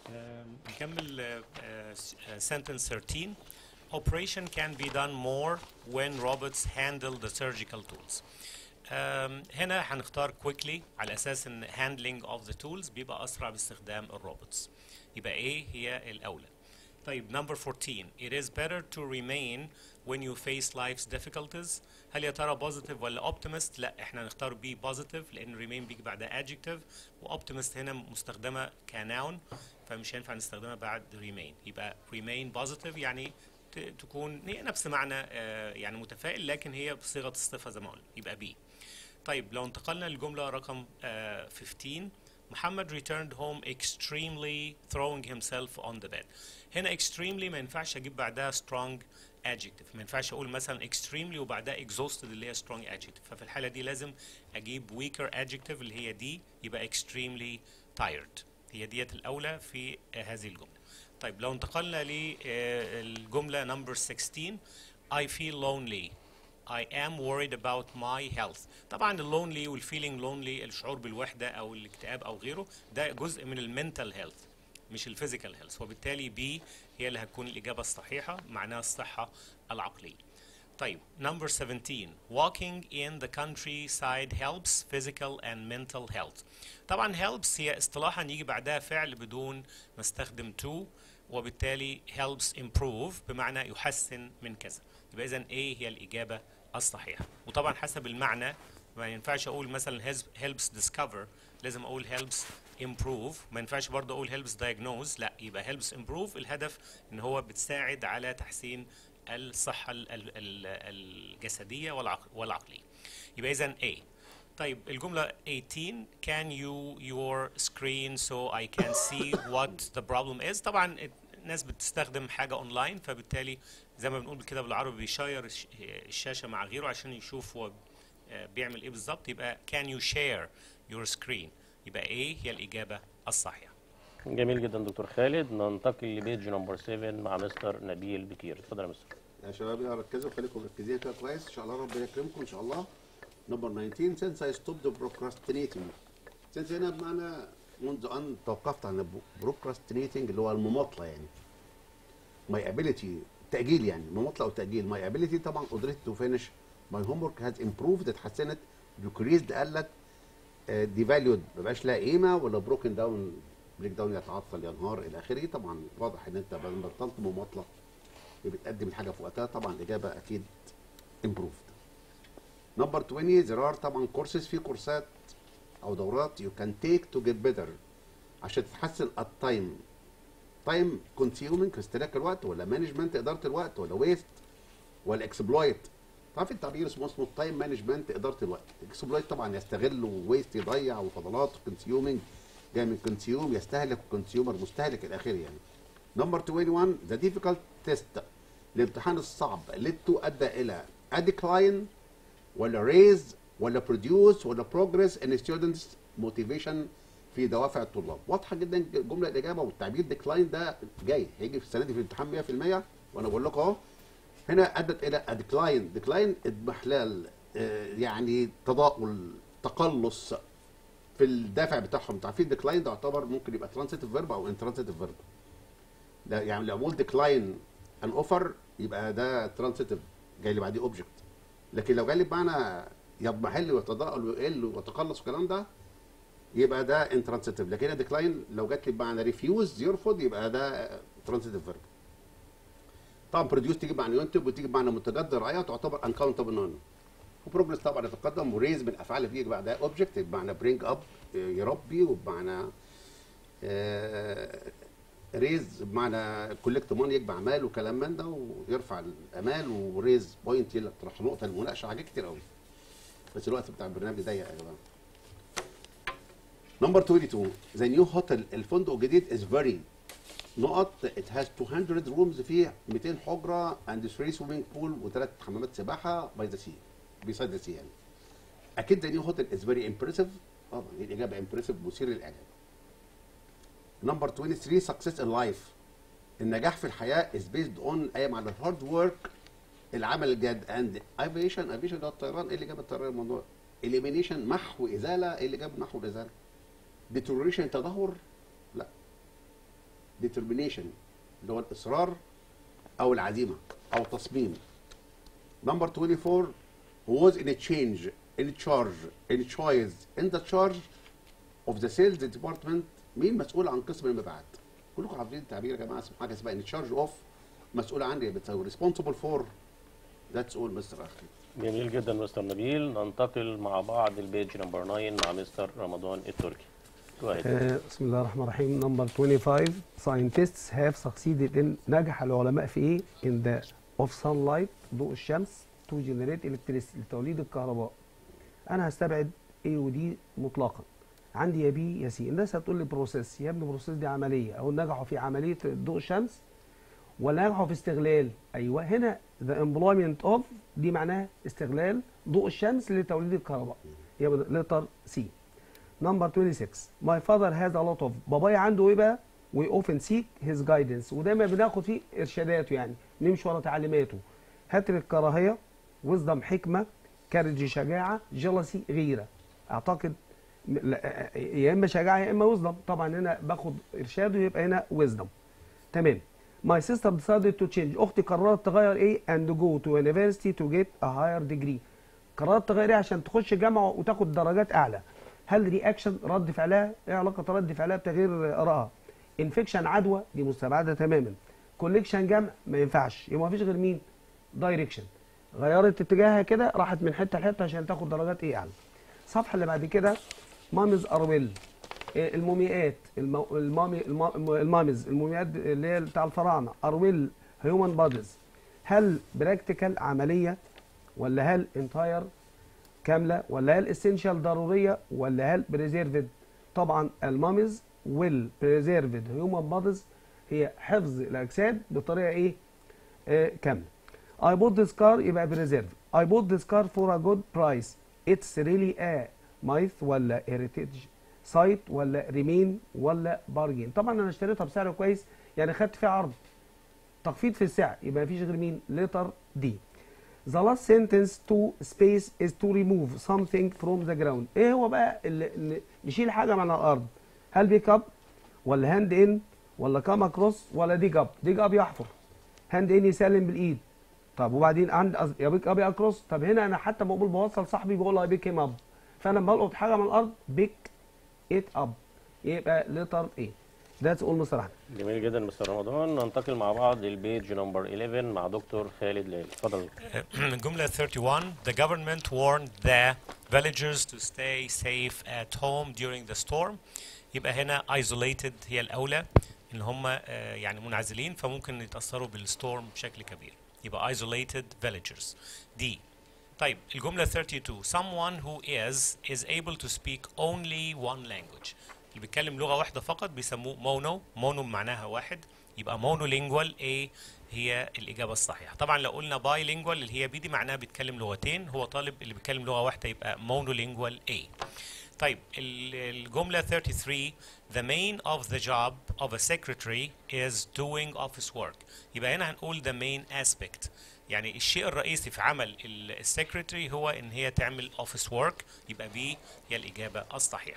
نكمل sentence 13. Operation can be done more when robots handle the surgical tools. هنا هنختار quickly على اساس ان handling of the tools بيبقى اسرع باستخدام الروبوتس، يبقى ايه هي الاولى. طيب number 14. It is better to remain when you face life's difficulties. هل يا ترى positive ولا optimist؟ لا احنا نختار be positive لان remain بيجي بعدها adjective، و optimist هنا مستخدمة كnoun فمش هينفع نستخدمها بعد remain. يبقى remain positive يعني تكون هي نفس معنى يعني متفائل لكن هي بصيغة الصفة زي ما قلنا، يبقى be. طيب لو انتقلنا للجملة رقم 15، محمد returned home extremely throwing himself on the bed. هنا extremely ما ينفعش اجيب بعدها strong adjective، ما ينفعش اقول مثلا extremely وبعدها exhausted اللي هي strong adjective، ففي الحالة دي لازم اجيب weaker adjective اللي هي دي، يبقى extremely tired. هي ديت الأولى في هذه الجملة. طيب لو انتقلنا للجملة number 16، I feel lonely. I am worried about my health. طبعا اللونلي والفيلينج لونلي، الشعور بالوحدة أو الاكتئاب أو غيره، ده جزء من المنتال هيلث مش الفيزيكال هيلث، وبالتالي بي هي اللي هتكون الإجابة الصحيحة، معناها الصحة العقلية. طيب number 17، walking in the countryside helps physical and mental health. طبعا helps هي اصطلاحا يجي بعدها فعل بدون ما استخدم to، وبالتالي helps improve بمعنى يحسن من كذا، يبقى إذن A هي الإجابة الصحيحة. وطبعا حسب المعنى ما ينفعش أقول مثلا helps discover، لازم أقول helps improve، ما ينفعش برضه أقول helps diagnose، لا يبقى helps improve الهدف إن هو بتساعد على تحسين الصحة الجسدية والعقلية، يبقى إذن A. طيب الجملة 18، can you your screen so I can see what the problem is. طبعا الناس بتستخدم حاجة اونلاين، فبالتالي زي ما بنقول كده بالعربي بيشير الشاشة مع غيره عشان يشوف هو بيعمل ايه بالظبط، يبقى can you share your screen، يبقى A هي الإجابة الصحيحة. جميل جدا دكتور خالد. ننتقل لبيج نمبر 7 مع مستر نبيل بكير. اتفضل يا مستر. يا شباب يلا ركزوا، خليكم مركزين كده كويس ان شاء الله، ربنا يكرمكم ان شاء الله. نمبر 19، since I stopped procrastinating. since هنا بمعنى منذ ان توقفت عن procrastinating اللي هو المماطله يعني. my ability تأجيل يعني مماطله او تأجيل. my ability طبعا قدرتي to finish my homework has improved اتحسنت، decreased قلت، devalued ما بقاش لها قيمه، ولا broken down بريك داون يتعطل ينهار الى اخره. طبعا واضح ان انت بطلت مماطله بتقدم الحاجه في وقتها، طبعا الاجابه اكيد improved. نمبر 20، there are طبعا كورسز، في كورسات او دورات you can take to get better عشان تتحسن التايم. تايم consuming استهلاك الوقت، ولا مانجمنت اداره الوقت، ولا ويست، ولا اكسبلويت. طبعا في التعبير اسمه تايم مانجمنت اداره الوقت. اكسبلويت طبعا يستغل، وويست يضيع، وفضلات consuming جاي من كونسيوم يستهلك، وكونسيومر مستهلك الى اخره يعني. نمبر 21، ذا ديفيكالت تيست الامتحان الصعب ليتو ادى الى اديكلاين، ولا ريز، ولا بروديوس، ولا بروجريس ان ستودنتس موتيفيشن في دوافع الطلاب. واضحه جدا الجمله الاجابه، والتعبير ديكلاين ده جاي هيجي في السنه دي في الامتحان 100%، وانا بقول لكم اهو هنا ادت الى اديكلاين. ديكلاين اضمحلال يعني تضاؤل، تقلص في الدافع بتاعهم. انتوا عارفين ديكلاين ده يعتبر ممكن يبقى ترانزيتيف فيرب او انترانزيتيف فيرب. ده يعني لو اقول ديكلاين ان اوفر يبقى ده ترانزيتيف جاي لي بعديه اوبجكت، لكن لو جاي لي بمعنى يضمحل ويتضاءل ويقل ويتقلص والكلام ده يبقى ده انترانزيتيف. لكن هنا ديكلاين لو جات لي بمعنى ريفيوز يرفض يبقى ده ترانزيتيف فيرب. طبعا بروديوس تيجي بمعنى ينتج، وتيجي بمعنى منتجات زراعيه تعتبر انكاونتبل نون. وبروجريس طبعا يتقدم، وريز من الافعال بيجي بعدها اوبجكت بمعنى برينج اب يربي، وبمعنى ريز بمعنى كولكت ماني يجمع مال وكلام من ده ويرفع الامال، وريز بوينت يطرح نقطه المناقشه، حاجات كتير قوي، بس الوقت بتاع البرنامج ضيق يا جماعه. نمبر 22، ذا نيو هوتيل الفندق الجديد از فيري نقط ات هاز 200 رومز، فيه 200 حجره اند 3 سويمنج بول وثلاث حمامات سباحه باي ذا سي بيسايد ذا سي يعني. اكيد ذا نيو هوتيل از فيري امبرسيف، طبعا الاجابه امبرسيف مثير للاعجاب. نمبر 23، سكسس ان لايف النجاح في الحياه از بيزد اون قايم على الهارد ورك العمل الجاد، اند افيشن ده الطيران. ايه اللي جاب الطيران الموضوع؟ اليمينيشن محو ازاله. ايه اللي جاب محو الازاله؟ ديتروريشن تدهور؟ لا، ديترمينيشن اللي هو الاصرار او العزيمه او تصميم. نمبر 24، was in a change in charge in choice in the charge of the sales department. مين مسؤول عن قسم المبيعات؟ كلكم عارفين التعبير يا جماعه، اسمه حاجه اسمها in charge of، مسؤول عن بتساوي responsible for ذاتس اول مستر اخي. جميل جدا مستر نبيل. ننتقل مع بعض البيج نمبر 9 مع مستر رمضان التركي. بسم الله الرحمن الرحيم. نمبر 25 scientists have succeeded in نجح العلماء في ايه؟ in the of sunlight ضوء الشمس to generate electricity لتوليد الكهرباء. انا هستبعد A ودي مطلقا. عندي يا بي يا سي. الناس هتقول لي بروسيس، يا ابني بروسيس دي عمليه، او نجحوا في عمليه ضوء الشمس ولا نجحوا في استغلال. ايوه هنا the employment of دي معناها استغلال ضوء الشمس لتوليد الكهرباء، يبقى لتر سي. نمبر 26 my father has a lot of بابايا عنده ايه بقى؟ we often seek his guidance ودايما بناخد فيه ارشاداته، يعني نمشي ورا تعليماته. هتر الكراهيه، wisdom حكمه، كارج شجاعه، jealousy غيره. اعتقد يا اما شجاعه يا اما wisdom، طبعا هنا باخد ارشاده يبقى هنا wisdom. تمام. my sister decided to change اختي قررت تغير ايه and go to university to get a higher degree. قررت تغير ايه عشان تخش جامعه وتاخد درجات اعلى. هل رياكشن رد فعلها؟ ايه علاقه رد فعلها بتغيير ارائها؟ انفكشن عدوى دي مستبعده تماما. كوليكشن جمع ما ينفعش، يبقى ما فيش غير مين؟ دايركشن. غيرت اتجاهها كده، راحت من حته لحته عشان تاخد درجات ايه اعلى. الصفحه اللي بعد كده مامز ار ويل، المومياءات المامز المومياءات اللي هي بتاع الفراعنه ار ويل هيومن باديز. هل براكتيكال عمليه ولا هل انتاير كامله ولا هل اسينشال ضروريه ولا هل بريزيرفد؟ طبعا المامز ويل بريزيرفد هيومن باديز هي حفظ الاجساد بطريقه ايه؟ كامله. I bought this car يبقى بريزيرف. I bought this car for a good price. It's really a myth ولا heritage site ولا remain ولا bargain. طبعا انا اشتريتها بسعر كويس، يعني خدت فيها عرض تخفيض في السعر، يبقى مفيش غير مين؟ لتر دي. The last sentence to space is to remove something from the ground. ايه هو بقى اللي نشيل حاجه من الارض؟ هل بيك اب ولا هاند ان ولا كام اكروس ولا ديج اب؟ ديج اب يحفر، هاند ان يسلم بالايد. طب وبعدين عند يا بيك اب يا اكروس. طب هنا انا حتى بقول بوصل صاحبي بقول له بيك هيم اب، فانا بلقط حاجه من الارض بيك ات اب، يبقى لتر ايه. ذاتس اول مستر احمد. جميل جدا مستر رمضان. ننتقل مع بعض للبيج نمبر 11 مع دكتور خالد ليل. اتفضل. جملة 31 The government warned the villagers to stay safe at home during the storm. يبقى هنا isolated هي الأولى، إن هم يعني منعزلين فممكن يتأثروا بالستورم بشكل كبير، يبقى isolated villagers. دي. طيب الجملة 32 Someone who is able to speak only one language. اللي بيتكلم لغة واحدة فقط بيسموه مونو معناها واحد، يبقى مونولينجوال A هي الإجابة الصحيحة. طبعا لو قلنا بايلينجوال اللي هي بي دي معناها بيتكلم لغتين، هو طالب اللي بيتكلم لغة واحدة يبقى مونولينجوال A. طيب الجملة 33 The main of the job of a secretary is doing office work. يبقى هنا هنقول the main aspect، يعني الشيء الرئيسي في عمل السكرتري هو ان هي تعمل office work، يبقى B هي الإجابة الصحيحة.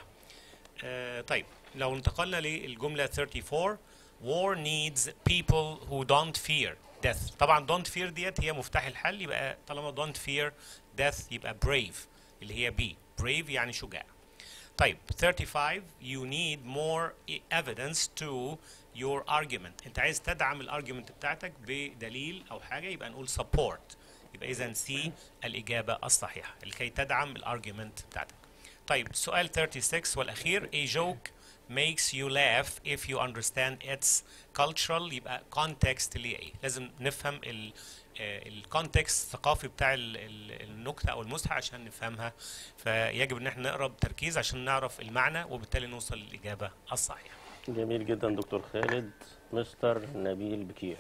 طيب لو انتقلنا للجملة 34 War needs people who don't fear death. طبعا don't fear ديت هي مفتاح الحل، يبقى طالما don't fear death يبقى brave اللي هي B. brave يعني شجاع. طيب 35 You need more evidence to your argument. انت عايز تدعم الارجيومنت بتاعتك بدليل او حاجة، يبقى نقول support، يبقى اذا C الإجابة الصحيحة لكي تدعم الارجيومنت بتاعتك. طيب سؤال 36 والأخير A joke makes you laugh if you understand its cultural. يبقى context اللي ايه؟ لازم نفهم الكونتكست الثقافي بتاع النكتة أو المزحة عشان نفهمها، فيجب إن احنا نقرا بتركيز عشان نعرف المعنى وبالتالي نوصل للإجابة الصحيحة. جميل جدا دكتور خالد. مستر نبيل بكير.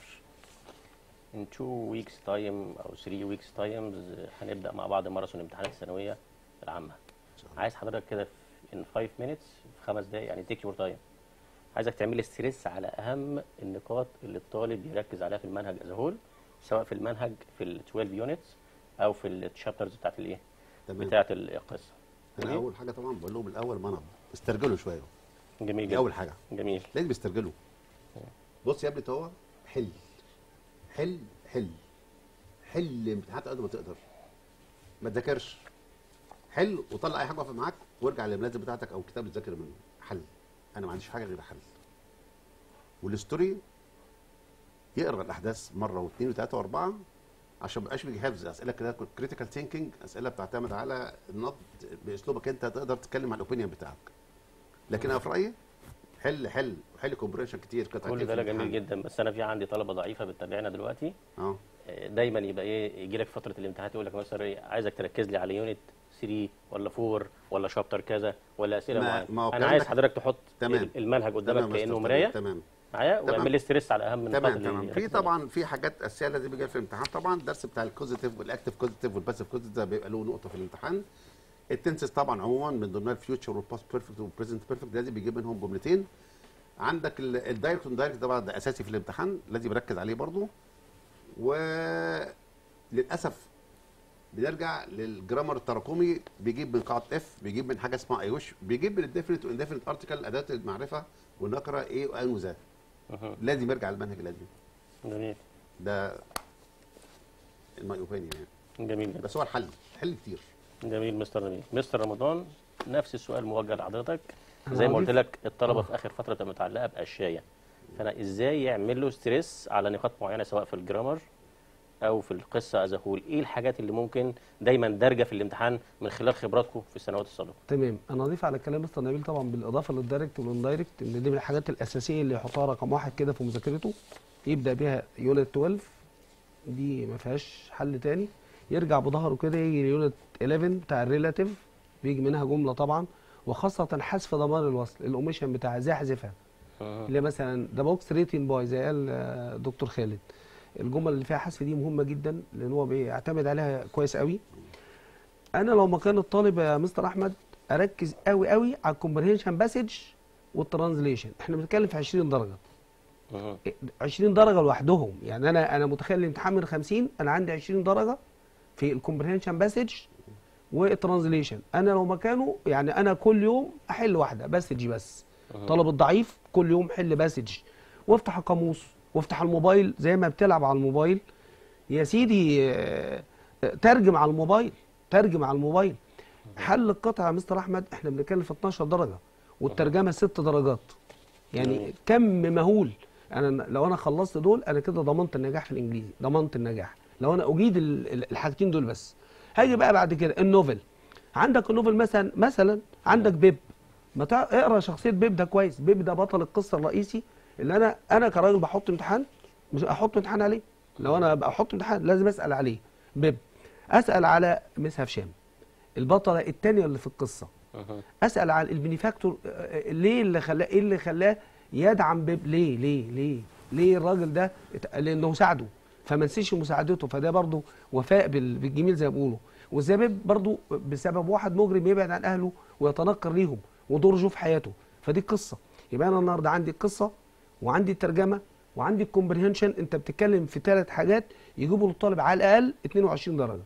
In 2 weeks time أو 3 weeks time هنبدأ مع بعض ماراثون امتحانات الثانوية العامة. عايز حضرتك كده in 5 minutes في 5 دقايق، يعني take your time. عايزك تعمل ستريس على أهم النقاط اللي الطالب يركز عليها في المنهج as a whole، سواء في المنهج في ال 12 يونتس أو في الشابترز بتاعت الإيه؟ بتاعت القصة. أنا أول حاجة طبعا بقول لهم الأول منهج استرجلوا شوية. جميل دي أول حاجة. جميل. لازم يسترجلوا. بص يا ابني هو حل حل حل حل امتحانات قد ما تقدر، ما تذاكرش، حل وطلع اي حاجه واقفه معاك وارجع للملازم بتاعتك او كتاب تذاكر منه. حل، انا ما عنديش حاجه غير حل. والستوري يقرا الاحداث مره واثنين وثلاثه واربعه عشان ما يبقاش في حفظ اسئله كده كريتيكال ثينكينج، اسئله بتعتمد على النقد باسلوبك انت تقدر تتكلم عن الاوبينيون بتاعك. لكن انا في رايي حل كومبريشن كتير كل ده جميل جدا، بس انا في عندي طلبه ضعيفه بتتابعنا دلوقتي. اه دايما يبقى ايه، يجي لك فتره الامتحانات يقول لك مثلا ايه، عايزك تركز لي على يونت 3 ولا 4 ولا شابتر كذا ولا اسئله معينه. انا عايز حضرتك تحط المنهج قدامك كانه مرايه. تمام معايا، واعمل لي ستريس على اهم النقاط. تمام. في طبعا في حاجات اساسيه لازم يجي في الامتحان. طبعا الدرس بتاع الكوزيتيف والاكتيف كوزيتيف والباسيف كوزيتيف ده بيبقى له نقطه في الامتحان. التنسز طبعا عموما من ضمنها الفيوتشر والباست بيرفكت والبريزنت بيرفكت لازم بيجيب منهم جملتين. عندك الدايركت والاندايركت طبعا ده اساسي في الامتحان لازم يركز عليه برضو. وللاسف بنرجع للجرامر التراكمي، بيجيب من قاعده اف، بيجيب من حاجه اسمها ايوش، بيجيب من الديفينيت والانديفينيت ارتكل اداه المعرفه والنكره ايه وان وذات. لازم يرجع للمنهج القديم. جميل. ده الماي اوبينيون يعني. جميل جدا. بس هو الحل كتير. جميل مستر نبيل. مستر رمضان، نفس السؤال موجه لحضرتك. زي ما قلت لك الطلبه في اخر فتره بتبقى متعلقه باشياء، فانا ازاي يعمل له ستريس على نقاط معينه سواء في الجرامر او في القصه از هول؟ ايه الحاجات اللي ممكن دايما دارجه في الامتحان من خلال خبراتكم في السنوات السابقه؟ تمام. انا اضيف على كلام مستر نبيل طبعا بالاضافه للدايركت والاندايركت ان دي من الحاجات الاساسيه اللي يحطها رقم واحد كده في مذاكرته. يبدا بيها يونت 12، دي ما فيهاش حل تاني. يرجع بظهره كده يجي يونت 11 بتاع الريلاتيف، بيجي منها جمله طبعا، وخاصه حذف ضمان الوصل، الاوميشن بتاع ازاي احذفها. اللي مثلا ذا بوكس ريتين باي زي قال دكتور خالد، الجمل اللي فيها حذف دي مهمه جدا لان هو بيعتمد عليها كويس قوي. انا لو مكان الطالب يا مستر احمد اركز قوي قوي على الكومبريهنشن باسج والترانزليشن. احنا بنتكلم في 20 درجه، 20 درجه لوحدهم. يعني انا متخيل الامتحان من 50، انا عندي 20 درجه في الكومبريهنشن باسج والترانزليشن. انا لو مكانه يعني انا كل يوم احل واحده باسج بس. طالب الضعيف كل يوم حل باسج، وافتح القاموس وافتح الموبايل زي ما بتلعب على الموبايل يا سيدي، ترجم على الموبايل، ترجم على الموبايل. حل القطع يا مستر احمد احنا بنتكلم في 12 درجه والترجمه 6 درجات، يعني كم مهول. انا لو انا خلصت دول انا كده ضمنت النجاح في الانجليزي، ضمنت النجاح لو انا اجيد الحاجتين دول بس. هاجي بقى بعد كده النوفل. عندك النوفل مثلا عندك بيب، ما اقرا شخصيه بيب ده كويس. بيب ده بطل القصه الرئيسي اللي انا كراجل بحط امتحان، مش احط امتحان عليه. لو انا بحط امتحان لازم اسال عليه. بيب، اسال على مس هشام البطله الثانيه اللي في القصه، اسال على البنيفاكتور، ليه اللي خلاه، ايه اللي خلاه يدعم بيب، ليه الراجل ده، لانه ساعده فما نسيش مساعدته، فده برضه وفاء بالجميل زي ما بيقولوا. وزي بيب برضه بسبب واحد مجرم يبعد عن اهله ويتنكر ليهم ودوره في حياته، فدي قصه. يبقى انا النهارده عندي القصه وعندي الترجمه وعندي الكومبريهنشن. انت بتتكلم في 3 حاجات يجيبوا للطالب على الاقل 22 درجه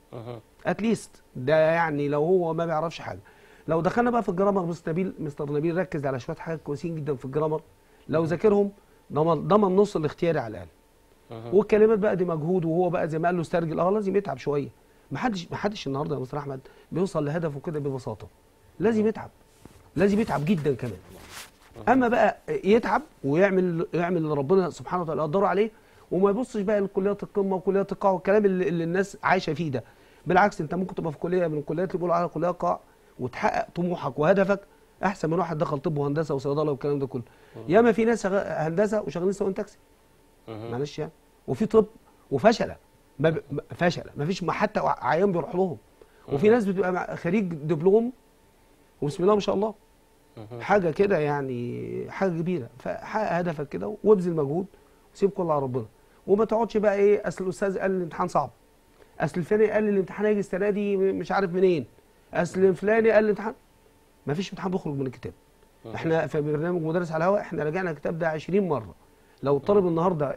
اتليست. ده يعني لو هو ما بيعرفش حاجه. لو دخلنا بقى في الجرامر، مستر نبيل ركز على شويه حاجات كويسين جدا في الجرامر، لو ذاكرهم ضمن نص الاختياري على الاقل. والكلمات بقى دي مجهود، وهو بقى زي ما قال له استرجل، لازم يتعب شويه. ما حدش النهارده يا مستر احمد بيوصل لهدفه كده ببساطه، لازم يتعب، لازم يتعب جدا كمان. اما بقى يتعب ويعمل اللي ربنا سبحانه وتعالى يقدره عليه، وما يبصش بقى لكليات القمه وكليات القاع والكلام اللي الناس عايشه فيه ده. بالعكس انت ممكن تبقى في كليه من الكليات اللي بيقولوا عليها كليه قاع وتحقق طموحك وهدفك احسن من واحد دخل طب وهندسه وصيدله والكلام ده كله. ياما في ناس هندسه وشغالين سواق تاكسي، معلش يعني، وفي طب وفشله، فشله ما فيش حتى عيان بيروح لهم. وفي ناس بتبقى خريج دبلوم وبسم الله ما شاء الله، حاجه كده يعني حاجه كبيره. فحقق هدفك كده وابذل مجهود وسيب كله على ربنا، وما تقعدش بقى ايه اصل الاستاذ قال الامتحان صعب، اصل الفلاني قال الامتحان هيجي السنه دي مش عارف منين، اصل الفلاني قال الامتحان. ما فيش امتحان بيخرج من الكتاب. احنا في برنامج مدرس على الهواء احنا راجعنا الكتاب ده 20 مره. لو الطالب النهارده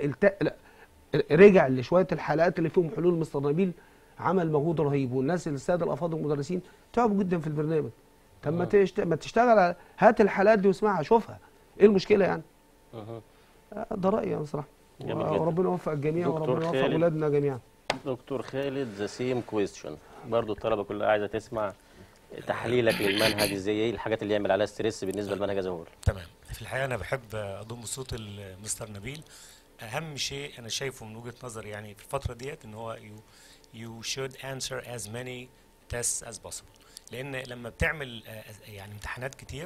رجع لشويه الحلقات اللي فيهم حلول مستر نبيل عمل مجهود رهيب، والناس الساده الافاضل المدرسين تعبوا جدا في البرنامج. طب ما تشتغل، هات الحلقات دي واسمعها شوفها، ايه المشكله يعني؟ ده رايي بصراحه. وربنا يوفق الجميع وربنا يوفق اولادنا جميعا. دكتور خالد، ذا سيم كويستشن، برضه الطلبه كلها عايزه تسمع تحليلك للمنهج، ازاي ايه الحاجات اللي يعمل عليها ستريس بالنسبه للمنهج زي ما هو. تمام. في الحقيقه انا بحب اضم صوت المستر نبيل. اهم شيء انا شايفه من وجهة نظري يعني في الفترة ديت ان هو you should answer as many tests as possible. لان لما بتعمل يعني امتحانات كتير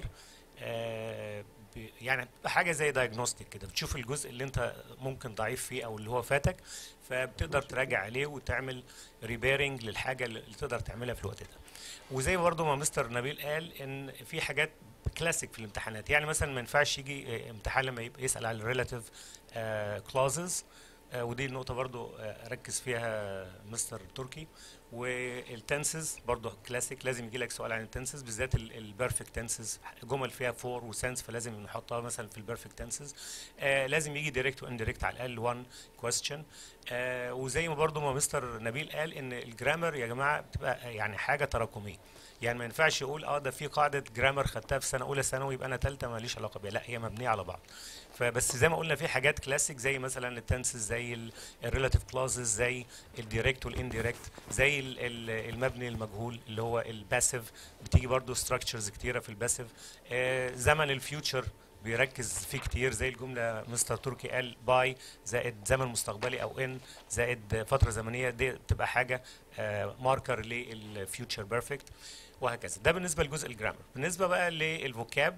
يعني حاجه زي دايجنوستيك كده، بتشوف الجزء اللي انت ممكن ضعيف فيه او اللي هو فاتك، فبتقدر تراجع عليه وتعمل ريبيرنج للحاجه اللي تقدر تعملها في الوقت ده. وزي برضه ما مستر نبيل قال ان في حاجات كلاسيك في الامتحانات، يعني مثلا ما ينفعش يجي امتحان لما يبقى يسال على الريلاتيف كلوزز، ودي النقطة برضو أركز فيها مستر تركي. والتنسز برضو كلاسيك، لازم يجي لك سؤال عن التنسز، بالذات البيرفكت تنسز، جمل فيها فور وسنس فلازم نحطها مثلا في البيرفكت تنسز. لازم يجي دايركت وانديركت على الأقل 1 كويستشن. وزي ما برضو ما مستر نبيل قال ان الجرامر يا جماعة بتبقى يعني حاجة تراكمية، يعني ما ينفعش يقول ده في قاعدة جرامر خدتها في سنة أولى ثانوي يبقى أنا ثالثة ماليش علاقة بيها، لا هي مبنية على بعض. فبس زي ما قلنا في حاجات كلاسيك زي مثلا التنسز، زي الريلاتيف كلوزز، زي الديركت والانديركت، زي المبني المجهول اللي هو الباسيف، بتيجي برضو ستراكشرز كتيره في الباسيف. زمن الفيوتشر بيركز فيه كتير، زي الجمله مستر تركي قال باي زائد زمن مستقبلي او ان زائد فتره زمنيه، دي بتبقى حاجه ماركر للفيوتشر بيرفكت وهكذا. ده بالنسبه لجزء الجرامر. بالنسبه بقى للفوكاب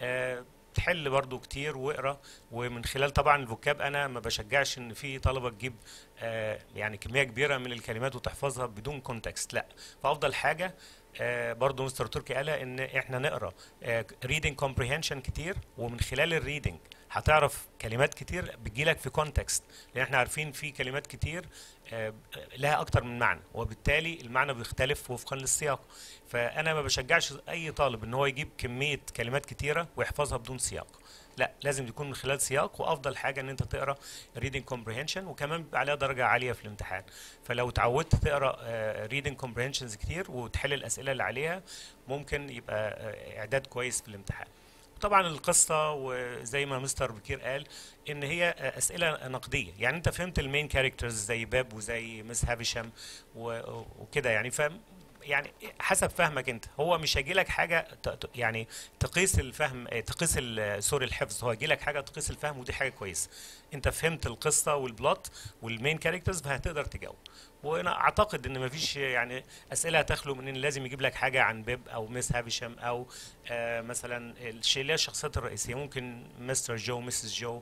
تحل برضو كتير واقرا، ومن خلال طبعا الفوكاب انا ما بشجعش ان في طلبه تجيب يعني كميه كبيره من الكلمات وتحفظها بدون كونتكست، لا. فافضل حاجه برضو مستر تركي قالها ان احنا نقرا ريدنج كومبريهنشن كتير، ومن خلال الريدنج هتعرف كلمات كتير بتجيلك في كونتكست، لان احنا عارفين في كلمات كتير لها اكتر من معنى، وبالتالي المعنى بيختلف وفقا للسياق. فانا ما بشجعش اي طالب ان هو يجيب كميه كلمات كتيره ويحفظها بدون سياق، لا لازم يكون من خلال سياق. وافضل حاجه ان انت تقرا ريدنج كومبريهنشن، وكمان بيبقى عليها درجه عاليه في الامتحان. فلو اتعودت تقرا ريدنج كومبريهنشنز كتير وتحل الاسئله اللي عليها، ممكن يبقى اعداد كويس في الامتحان. طبعا القصه وزي ما مستر بكير قال ان هي اسئله نقديه، يعني انت فهمت المين كاركترز زي باب وزي مس هافشام وكده، يعني فاهم، يعني حسب فهمك انت. هو مش هيجي لك حاجه يعني تقيس الفهم، تقيس سوري الحفظ، هو هيجي لك حاجه تقيس الفهم، ودي حاجه كويسه. انت فهمت القصه والبلوت والمين كاركترز فهتقدر تجاوب. وانا اعتقد ان مفيش يعني اسئله هتخلو من ان لازم يجيب لك حاجه عن بيب او مس هافشام او مثلا الشيء اللي هي الشخصيات الرئيسيه، ممكن مستر جو، مسز جو،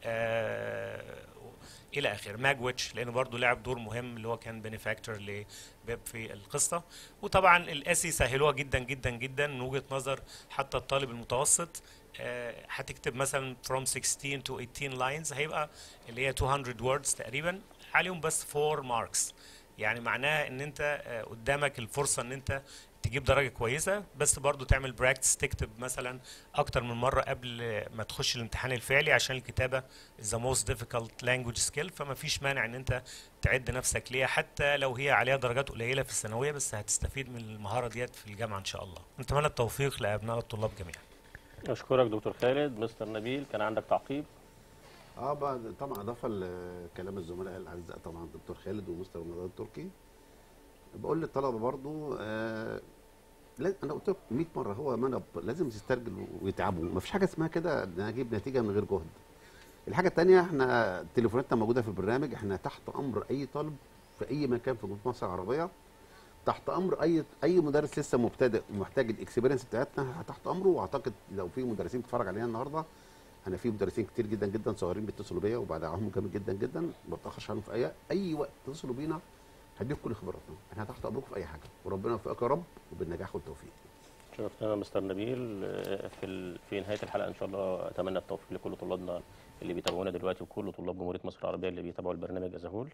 الى اخره. ماجويتش لانه برضه لعب دور مهم، اللي هو كان بينيفاكتور لبيب في القصه. وطبعا الاسي سهلوها جدا جدا جدا من وجهه نظر حتى الطالب المتوسط. هتكتب مثلا from 16 to 18 lines، هيبقى اللي هي 200 words تقريبا، عليهم بس 4 marks. يعني معناها ان انت قدامك الفرصه ان انت تجيب درجه كويسه، بس برضو تعمل براكتس، تكتب مثلا اكتر من مره قبل ما تخش الامتحان الفعلي، عشان الكتابه is the most difficult language skill. فما فيش مانع ان انت تعد نفسك ليها، حتى لو هي عليها درجات قليله في الثانويه، بس هتستفيد من المهاره ديت في الجامعه ان شاء الله. نتمنى التوفيق لابناء الطلاب جميعا. اشكرك دكتور خالد. مستر نبيل كان عندك تعقيب؟ بعد طبعا اضافه لكلام الزملاء الاعزاء طبعا الدكتور خالد ومستر رمضان التركي، بقول للطلبه برضو انا قلت لكم 100 مره، هو منب لازم تسترجل ويتعبوا، ما فيش حاجه اسمها كده نجيب نتيجه من غير جهد. الحاجه الثانيه، احنا تليفوناتنا موجوده في البرنامج، احنا تحت امر اي طالب في اي مكان في جمهوريه مصر العربيه، تحت امر اي مدرس لسه مبتدئ ومحتاج الاكسبيرينس بتاعتنا تحت امره. واعتقد لو في مدرسين بتتفرج علينا النهارده، انا في مدرسين كتير جدا جدا صغيرين بيتصلوا بيا وبدعمهم جامد جدا جدا، ما بتاخرش عنهم في اي وقت اتصلوا بينا، هديكم كل خبراتنا، احنا تحت امركم في اي حاجه، وربنا يوفقك يا رب وبالنجاح والتوفيق. شرفتنا مستر نبيل. في نهايه الحلقه ان شاء الله اتمنى التوفيق لكل طلابنا اللي بيتابعونا دلوقتي وكل طلاب جمهوريه مصر العربيه اللي بيتابعوا البرنامج أزهول.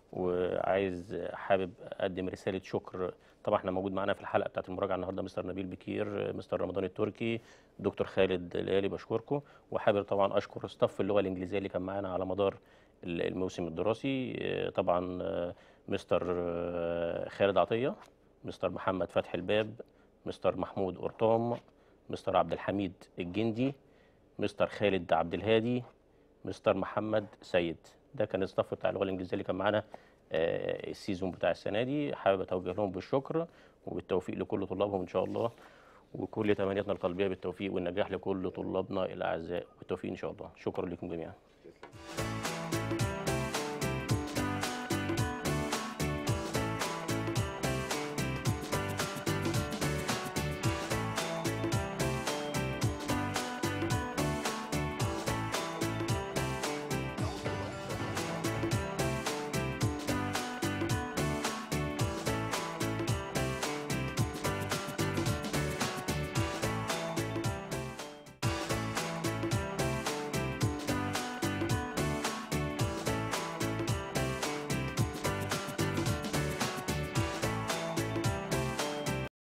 حابب اقدم رساله شكر. طبعا احنا موجود معانا في الحلقه بتاعت المراجعه النهارده مستر نبيل بكير، مستر رمضان التركي، دكتور خالد ليالي، بشكركم. وحابب طبعا اشكر ستاف اللغه الانجليزيه اللي كان معانا على مدار الموسم الدراسي، طبعا مستر خالد عطيه، مستر محمد فتحي الباب، مستر محمود قرطام، مستر عبد الحميد الجندي، مستر خالد عبد الهادي، مستر محمد سيد. ده كان الستاف بتاع اللغه الانجليزيه اللي كان معانا السيزون بتاع السنه دي. حابب اتوجه لهم بالشكر وبالتوفيق لكل طلابهم ان شاء الله، وكل تمنياتنا القلبيه بالتوفيق والنجاح لكل طلابنا الاعزاء، والتوفيق ان شاء الله. شكرا لكم جميعا.